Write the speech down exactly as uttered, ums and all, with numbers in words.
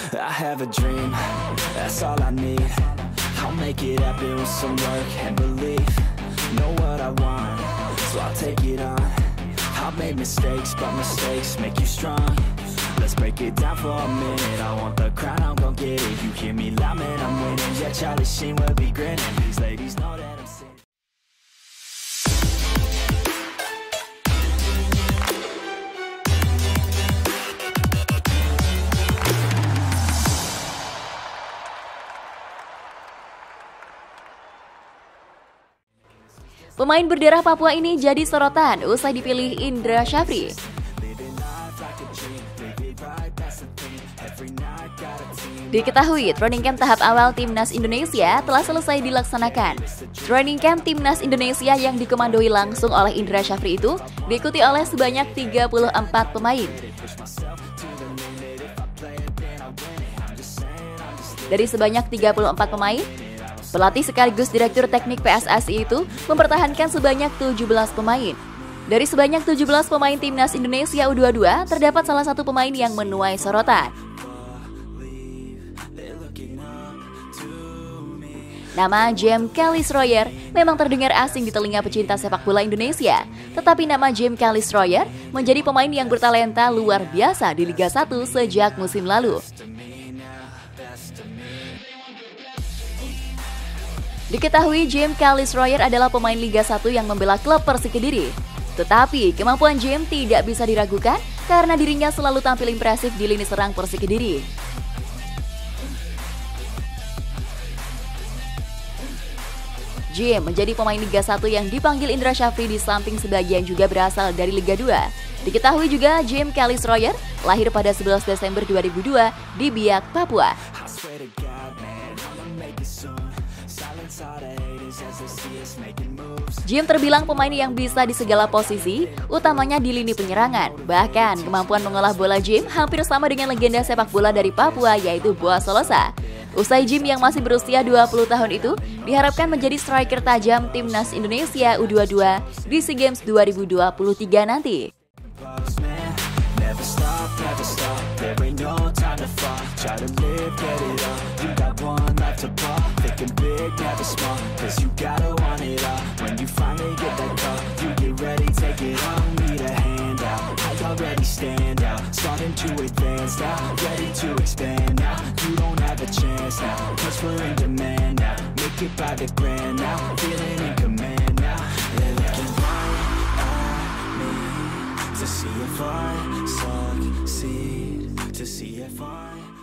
I have a dream, that's all I need. I'll make it happen with some work and belief. Know what I want, so I'll take it on. I've made mistakes, but mistakes make you strong. Let's break it down for a minute. I want the crown, I'm gon' get it. You hear me loud, man, I'm winning. Yeah, Charlie Sheen will be grinning. These ladies know that I'm sinning. Pemain berdarah Papua ini jadi sorotan usai dipilih Indra Syafri. Diketahui, training camp tahap awal Timnas Indonesia telah selesai dilaksanakan. Training camp Timnas Indonesia yang dikomandoi langsung oleh Indra Syafri itu diikuti oleh sebanyak tiga puluh empat pemain. Dari sebanyak tiga puluh empat pemain, pelatih sekaligus Direktur Teknik P S S I itu mempertahankan sebanyak tujuh belas pemain. Dari sebanyak tujuh belas pemain Timnas Indonesia U dua puluh dua, terdapat salah satu pemain yang menuai sorotan. Nama James Callis-Royer memang terdengar asing di telinga pecinta sepak bola Indonesia. Tetapi nama James Callis-Royer menjadi pemain yang bertalenta luar biasa di Liga satu sejak musim lalu. Diketahui James Callis-Royer adalah pemain Liga satu yang membela klub Persik Kediri. Tetapi kemampuan James tidak bisa diragukan karena dirinya selalu tampil impresif di lini serang Persik Kediri. James menjadi pemain Liga satu yang dipanggil Indra Syafri di samping sebagian juga berasal dari Liga dua. Diketahui juga James Callis-Royer lahir pada sebelas Desember dua ribu dua di Biak, Papua. James terbilang pemain yang bisa di segala posisi, utamanya di lini penyerangan. Bahkan kemampuan mengolah bola James hampir sama dengan legenda sepak bola dari Papua, yaitu Boaz Solosa. Usai James yang masih berusia dua puluh tahun itu diharapkan menjadi striker tajam Timnas Indonesia U dua puluh dua di SEA Games dua ribu dua puluh tiga nanti. Starting to advance now, ready to expand now. You don't have a chance now, cause we're in demand now. Make it by the grand now, feeling in command now. They're looking right at me to see if I succeed, to see if I